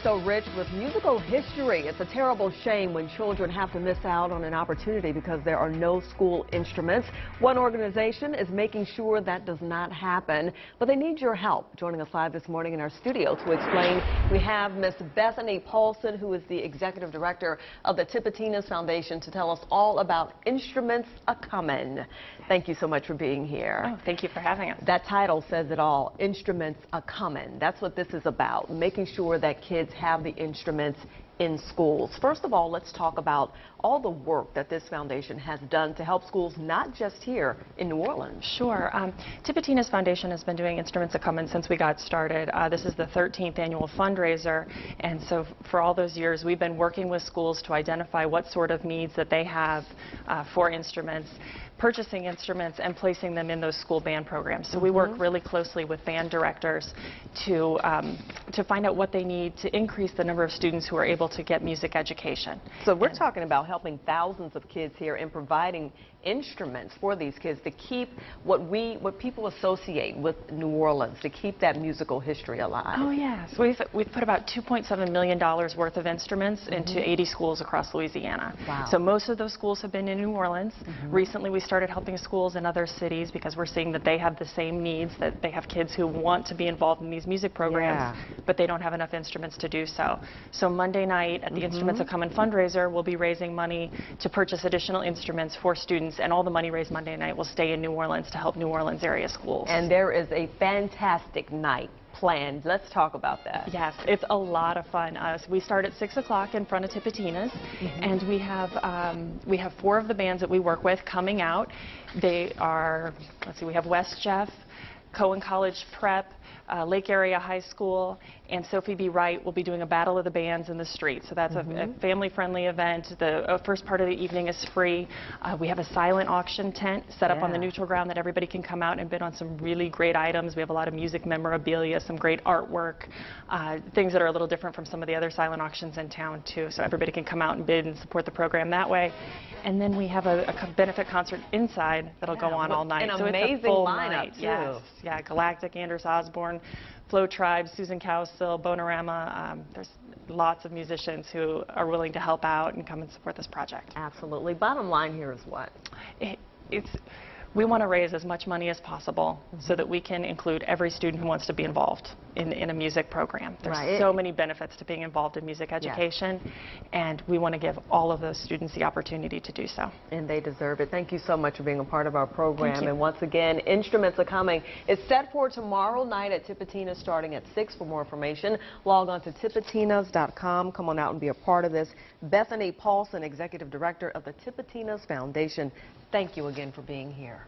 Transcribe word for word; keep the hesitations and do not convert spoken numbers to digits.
so rich with musical history. It's a terrible shame when children have to miss out on an opportunity because there are no school instruments. One organization is making sure that does not happen, but they need your help. Joining us live this morning in our studio to explain, we have Miss Bethany Paulson, who is the executive director of the Tipitina Foundation, to tell us all about Instruments A Comin. Thank you so much for being here. Oh, thank you for having us. That title says it all, Instruments A Comin. That's what this is about, making sure that kids have the instruments in schools. First of all, let's talk about all the work that this foundation has done to help schools, not just here in New Orleans. Sure. Um, Tipitina's foundation has been doing Instruments A Comin since we got started. Uh, this is the thirteenth annual fundraiser, and so for all those years we've been working with schools to identify what sort of needs that they have uh, for instruments, purchasing instruments and placing them in those school band programs. So we work really closely with band directors to um, to find out what they need to increase the number of students who are able to get music education. So we're and talking about helping thousands of kids here and providing instruments for these kids to keep what we what people associate with New Orleans, to keep that musical history alive. Oh yes, we've we've put about two point seven million dollars worth of instruments mm-hmm. into eighty schools across Louisiana. Wow. So most of those schools have been in New Orleans. Mm-hmm. Recently we started helping schools in other cities because we're seeing that they have the same needs, that they have kids who want to be involved in these music programs, yeah. but they don't have enough instruments to do so. So Monday night at the mm-hmm. Instruments A Comin fundraiser, we'll be raising money to purchase additional instruments for students, and all the money raised Monday night will stay in New Orleans to help New Orleans area schools. And there is a fantastic night planned. Let's talk about that. Yes, it's a lot of fun. Uh, so we start at six o'clock in front of Tipitina's, mm-hmm. and we have um, we have four of the bands that we work with coming out. They are, let's see, we have West Jeff, Cohen College Prep, uh, Lake Area High School, and Sophie B. Wright will be doing a battle of the bands in the street. So that's mm-hmm. a, a family-friendly event. The uh, first part of the evening is free. Uh, we have a silent auction tent set yeah. up on the neutral ground that everybody can come out and bid on some really great items. We have a lot of music memorabilia, some great artwork, uh, things that are a little different from some of the other silent auctions in town too. So everybody can come out and bid and support the program that way. And then we have a, a benefit concert inside that'll yeah, go on all night. An so amazing it's a full lineup night. too. Yes. Yeah, Galactic, Anders Osborne, Flow Tribe, Susan Cowsill, Bonorama. Um, there's lots of musicians who are willing to help out and come and support this project. Absolutely. Bottom line here is what? It, it's, we want to raise as much money as possible mm-hmm. so that we can include every student who wants to be involved in, in a music program. There's right. so many benefits to being involved in music education, yes. and we want to give all of those students the opportunity to do so. And they deserve it. Thank you so much for being a part of our program. Thank you. And once again, Instruments A Comin. It's set for tomorrow night at Tipitina starting at six. For more information, log on to tipitinas dot com. Come on out and be a part of this. Bethany Paulson, Executive Director of the Tipitina's Foundation, thank you again for being here.